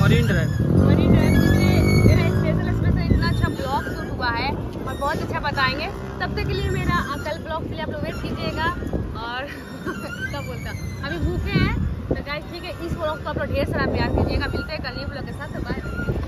Marine drive मेरा special इतना अच्छा ब्लॉग शूट हुआ है और बहुत अच्छा बताएंगे। तब तक के लिए मेरा कल ब्लॉग के लिए आप लोग वेट कीजिएगा। और क्या बोलता, अभी भूखे हैं तो गाइस ठीक है, इस ब्लॉग को आप लोग ढेर सारा प्यार कीजिएगा। मिलते हैं कल न्यू ब्लॉग के साथ। बाय।